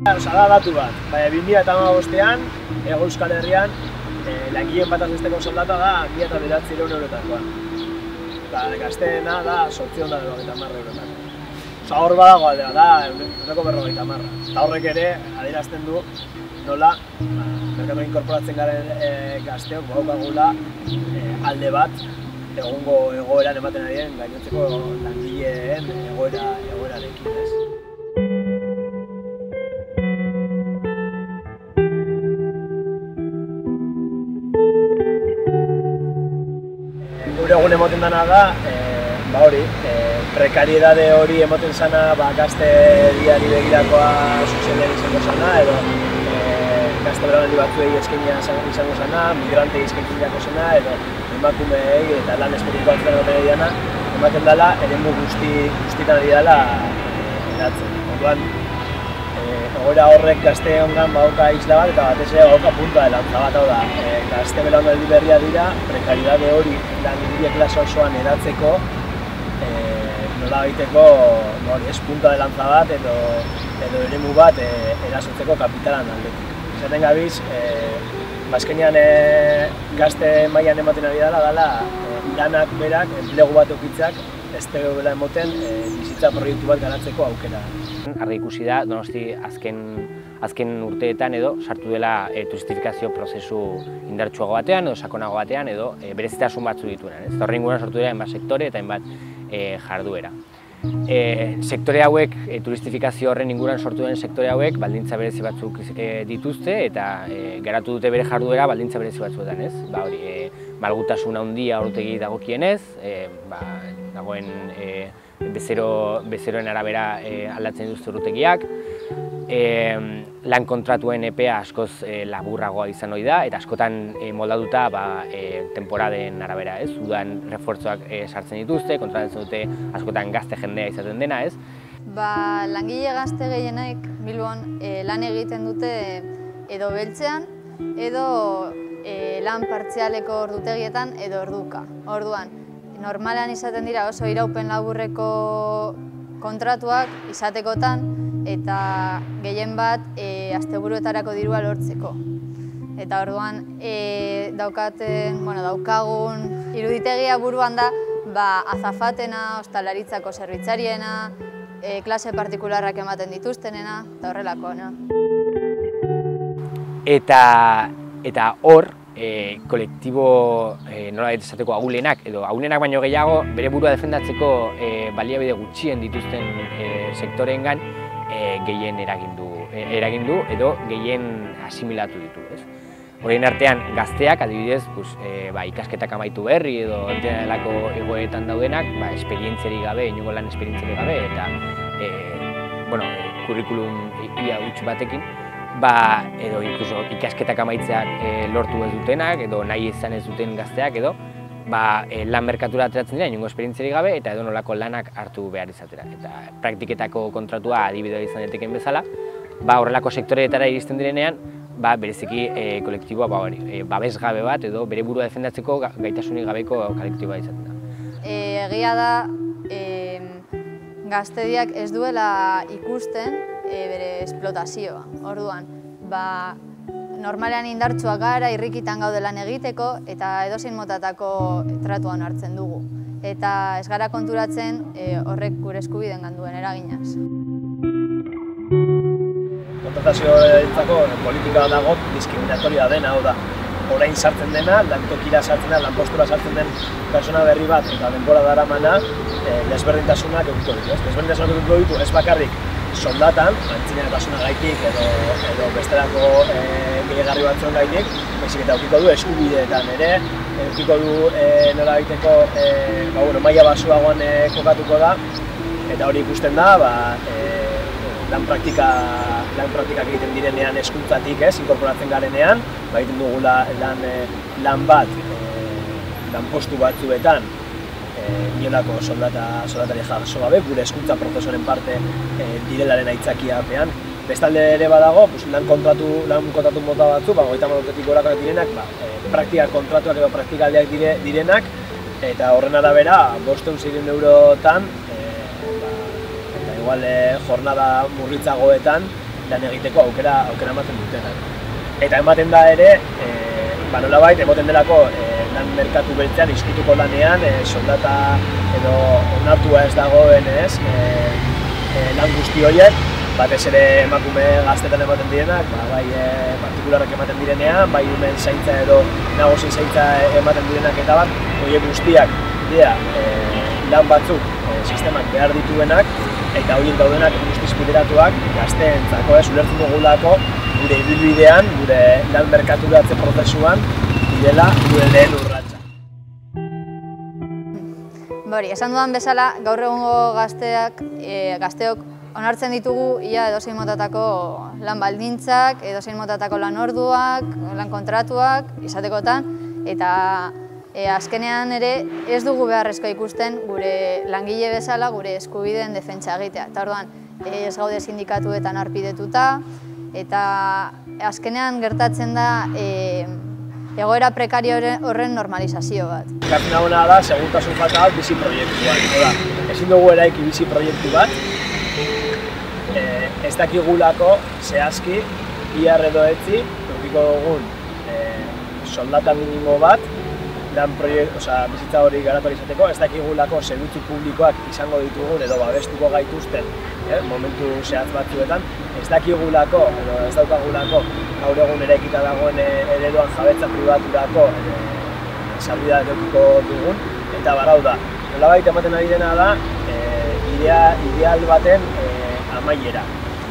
Zara datu bat, 2015an, Hego Euskal Herrian, langileen bataz besteko soldata da 1900 eurotakoa. Eta gazteena da 850 eurotako. Hor badago aldea da, 150. Eta horrek ere, adierazten du, nola, merkatuan inkorporatzen garen gazteok badaukagula alde bat, egungo egoeran ematen ari den gainontzeko langileen egoerarekin, ez? Gure egun emoten dena da, prekariedade hori emoten zana gazteriari begirakoa sozialean izango zana, edo gazte belaunaldi batzuei eskainia izango zana, migrantei eskaintzeko zana, edo emakumeei eta lan espiritualtzen ematen dena, ematen dela, eremu guztietan ari dela eratzen. Orduan, egoera horrek gazte hongan badauka isla bat eta batez ere badauka punta de lanza bat, hau da, gazte belaunaldi berria dira, prekariedade hori langile klase osoan eratzeko, nola egiteko punta de lanza bat edo eremu bat erasotzeko kapitalan aldetik. Zaten gabiz, azkenean gazte mailan ematen ari dela, lanak berak, enplegu bat eukitzak, ez dela emoten bizitza proiektu bat garatzeko aukera. Argi ikusi da, Donosti azken urteetan edo sartu dela turistifikazio prozesu indartsuago batean edo sakonago batean edo berezitasun batzu dituenan. Horren inguruan sortu dira hainbat sektore eta hainbat jarduera. Sektore hauek, turistifikazio horren inguruan sortu den sektore hauek baldintza berezi batzuk dituzte eta garatu dute bere jarduera baldintza berezi batzuetan, ez? Malgutasun handia orotegi dagokienez, dagoen bezeroen arabera aldatzen dituzte ordutegiak, lan kontratuen epea askoz laburragoa izan ohi da eta askotan moldatuta temporaden arabera, ez? Udan refuertzoak sartzen dituzte, kontratatzen dute askotan gazte jendea izaten dena, ez? Langile gazte gehienek Bilbon lan egiten dute edo beltzean edo lan partzialeko ordutegietan edo orduka. Orduan, normalean izaten dira oso iraupen laburreko kontratuak izatekotan eta gehien bat asteburuetarako dirua lortzeko. Eta orduan daukagun iruditegia buruan da azafatena, ostalaritzako zerbitzariena, klase partikularrak ematen dituztenena eta horrelakoena. Eta hor, kolektibo nola esateko ahulenak edo ahulenak baino gehiago bere burua defendatzeko baliabide gutxien dituzten sektoreengan gehien eragindu edo gehien asimilatu ditu, ez? Horien artean gazteak adibidez, ikasketak amaitu berri edo delako egoetan daudenak, esperientziarik gabe, inongo lan esperientziarik gabe eta kurrikulum ia huts batekin, edo inkluso ikasketak amaitzeak lortu ez dutenak edo nahi izan ez duten gazteak edo lan merkatura ateratzen dira inongo esperientziarik gabe eta edo nolako lanak hartu behar izatera. Eta praktiketako kontratua adibidea izan daiteken bezala, horrelako sektoreetara iristen direnean, bereziki kolektiboa babesgabe bat edo bere burua defendatzeko gaitasunik gabeko kolektiboa izaten da. Egia da, gaztediak ez duela ikusten bere esplotazioa. Orduan, normalean indartsuak gara, irrikitan gaude lan egiteko eta edozein motatako tratuan hartzen dugu. Eta ez gara konturatzen horrek gure eskubideen duen eraginaz. Kontratazioentzako politika dago diskriminatoria dena, hau da, orain sartzen dena, lantokira sartzen da, lanpostura sartzen den pertsona berri bat eta denbora daramana desberdintasunak edukiko ditu. Desberdintasunak edukiko ditu ez bakarrik soldatan, antzinetasunagaitik edo bestelako gehiagarri batzuen gaitik, baizik eta edukiko du eskubideetan ere, edukiko du nola egiteko maila baxuagoan kokatuko da, eta hori ikusten da, lan praktikak egiten direnean hezkuntzatik, inkorporatzen garenean, egiten dugu lan bat, lanpostu batzuetan, inolako soldatari jaso gabe, gure hezkuntza prozesuaren parte direlaren aitzakiapean. Bestalde ere badago, lan kontratu mota batzu, 30 urtetik gorakoak direnak, praktika kontratuak edo praktikaldiak direnak, eta horren arabera 500 eurotan, jornada murritzagoetan lan egiteko aukera ematen dutenak. Eta ematen da ere, nolabait, ematen delako lan merkatu beltzean, izkutuko lanean, soldata edo onartua ez dagoen lan guzti horiek, batez ere emakume gaztetan ematen direnak, bai partikularrak ematen direnean, bai umen zaintza edo nagozin zaintza ematen direnak eta bat, horiek guztiak dira lan batzuk sistemak behar dituenak, eta horiek daudenak guztiz bideratuak gazteentzako, ulertzen dugulako gure ibilbidean, gure lan merkaturatze prozesuan, direla gure lehen urratsa. Esan dudan bezala, gaur egungo gazteok onartzen ditugu ia edozein motatako lan baldintzak, edozein motatako lan orduak, lan kontratuak izatekotan, eta azkenean ere ez dugu beharrezko ikusten gure langile bezala gure eskubideen defentsa egitea. Eta orduan ez gaude sindikatuetan arpidetuta, eta azkenean gertatzen da egoera prekario horren normalizazio bat. Gertatzen dagoena da, segurtasun falta bat bizi proiektuan. Ezin dugu eraiki bizi proiektu bat, ez dakigulako zehazki, ihar edo etzi, edukiko dugun soldata minimo bat, bizitza hori garatu izateko, ez dakigulako zerbitzu publikoak izango ditugun edo babestuko gaituzten momentu zehatz batzuetan, ez dakigulako edo ez daukagulako gaur egun eraikita dagoen ereduan jabetza pribaturako sarbidea edukiko dugun, eta barau da. Nolabait ematen ari dena da, ideal baten amaiera.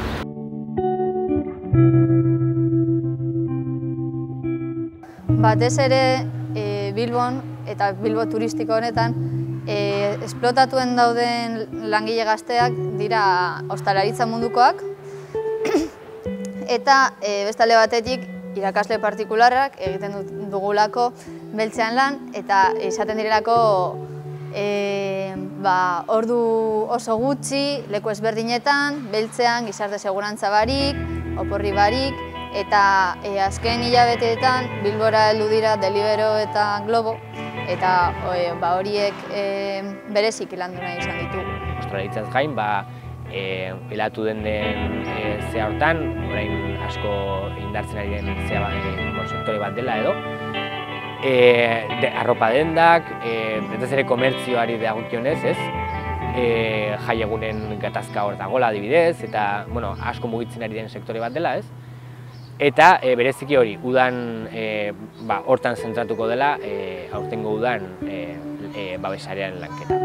Batez ere Bilbon eta Bilbo turistiko honetan esplotatuen dauden langile gazteak dira ostalaritza mundukoak eta beste alde batetik irakasle partikularrak egiten dugulako beltzean lan eta izaten direlako ordu oso gutxi, leku ezberdinetan, beltzean gizarte segurantza barik, oporri barik, eta azken hilabeteetan Bilbora heldu dira Delibero eta Globo, eta horiek berezik landu nahi izan ditugu. Ostalaritzaz gain, helatu den zea hortan, orain asko indartzen ari den sektore bat dela edo, arropa dendak, ez ere komertzioari dagokionez, ez? Jai egunen gatazka hor dagoela adibidez, eta asko mugitzen ari den sektore bat dela, ez? Eta bereziki hori, udan hortan zentratuko dela, aurtengo udan babesarean lanketa.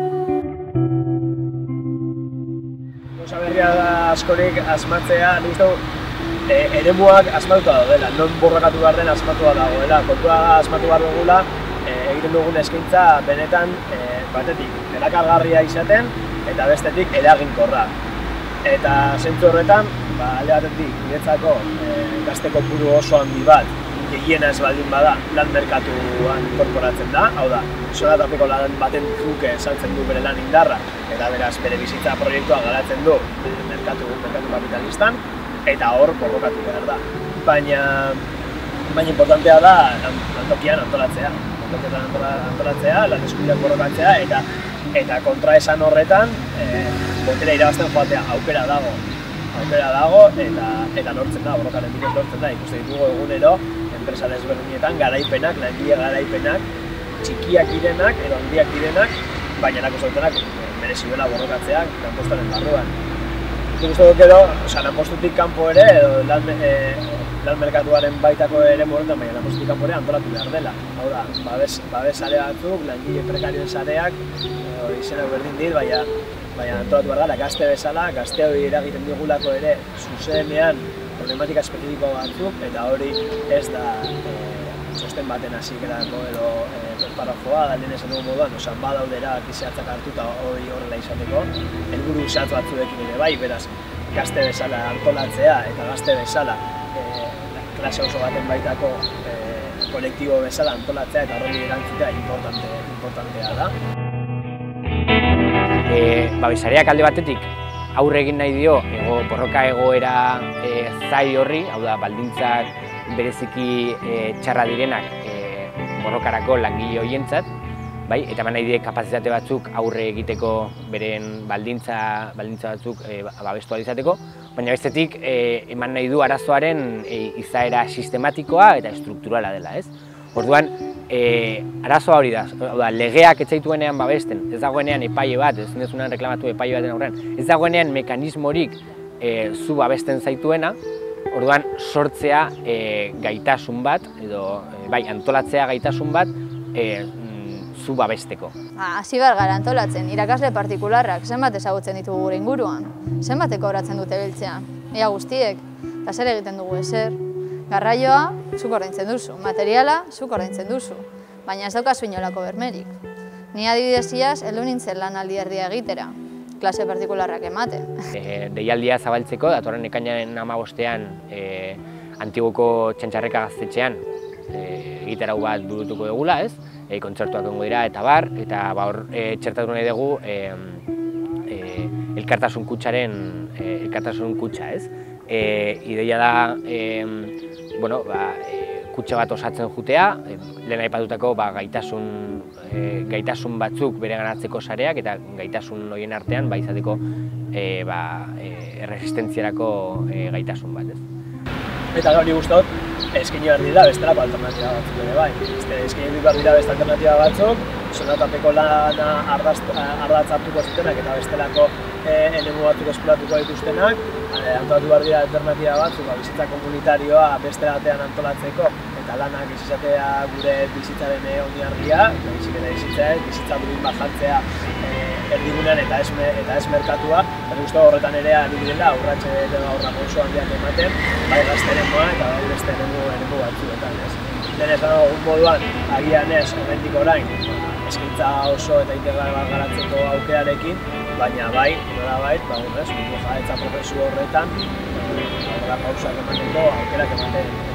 Gauza berria da askorik asmatzea, nik uste du eremuak asmatuta daudela, non borrokatu behar den asmatua dagoela. Kontua asmatu behar dugula, egiten dugun eskaintza benetan batetik erakargarria izaten eta bestetik eraginkorra. Eta zentzu horretan, alde batetik niretzako gazte kopuru oso handi bat, gehiena ez baldin bada, lan merkatuan inkorporatzen da, hau da, solatapeko lan baten truke saltzen du bere lan indarra, eta beraz bere bizitza proiektua garatzen du merkatu kapitalistan, eta hor borrokatu behar da. Baina importantea da lantokian antolatzea, lan eskubideak borrokatzea, eta kontraesan horretan botera irabazten joatea aukera dago eta lortzen da, borrokaren bidez lortzen da. Ikuste ditugu egunero, enpresa desberdinetan garaipenak, langile garaipenak, txikiak direnak edo handiak direnak, baina nako zautenak merezi duela borrokatzeak lanpostaren barruan. Nik uste dut gero, lanpostutik kanpo ere, edo lan merkatuaren baitako ere moretan, baina lanpostutik kanpo ere antolatu behar dela. Hau da, babes sare batzuk, langile prekarioen sareak, izenak berdin dit, baina antolatu behar dela, gazte bezala, gazte hori eragiten digulako ere zuzenean problematika espezifiko batzuk, eta hori ez da txosten baten hasikerako edo parafoa, da lehen esan dugu moduan, badaudera zehatzak hartuta hori horrela izateko, helburu zehatz batzuekin ere bai, beraz, gazte bezala antolatzea eta gazte bezala klase oso baten baitako kolektibo bezala antolatzea eta horreli erantzutea importantea da. Babesareak alde batetik aurre egin nahi dio borroka egoera zai horri, hau da, baldintzak bereziki txarra direnak borrokarako langile horientzat, eta eman nahi die kapazitate batzuk aurre egiteko beren baldintza batzuk babestu ahal izateko. baina bestetik eman nahi du arazoaren izaera sistematikoa eta estrukturala dela, ez? Orduan, arazoa hori da, legeak ez zaituenean babesten, ez dagoenean epaile bat, ez zindezunean reklamatu epaile baten aurrean, ez dagoenean mekanismorik zu babesten zaituena, orduan sortzea gaitasun bat, edo bai, antolatzea gaitasun bat zu babesteko. Hasi behar gara antolatzen, irakasle partikularrak zenbat ezagutzen ditugu gure inguruan, zenbat kobratzen dute biltzean, ia guztiek, eta zer egiten dugu ezer. Garraioa, zuk ordaintzen duzu, materiala, zuk ordaintzen duzu, baina ez daukazu inolako bermerik. Ni adibidez iaz, heldu nintzen lanaldi erdia egitera, klase partikularrak emate. Deialdia zabaltzeko, datorren ekainaren 15ean Antiguoko Txantxarreka gaztetxean egitarau bat burutuko dugula, ez? Kontzertuak egongo dira eta bar, eta hor txertatu nahi dugu elkartasun kutxa, ez? Ideia da kutxa bat osatzen jutea, lehen aipatutako gaitasun batzuk bereganatzeko sareak eta gaitasun horien artean izateko erresistentziarako gaitasun bat, ez? Eta hori guztot, eskaini behar dira bestelako alternatiba batzuk ere bai. Eskaini behar dira beste alternatiba batzuk, sonatapeko lana ardatz hartuko zutenak eta bestelako eremu batzuk esploratuko dituztenak, antolatu behar dira alternatiba batzuk, bizitza komunitarioa beste batean antolatzeko eta lanak izatea gure bizitzaren oinarria, bizitza duin bat jartzea erdigunean eta ez merkatua, eta guztu horretan ere ari direla urratxe aurra pauso handiak ematen, bai gazte eremoa eta bai beste eremu batzuetan. Lehen esan egun moduan, agian ez, horrendik orain, eskaintza oso eta integral bat garatzeko aukerarekin, baina bai, nolabait, burujabetza prozesu horretan, aurra pausoak emateko aukerak ematen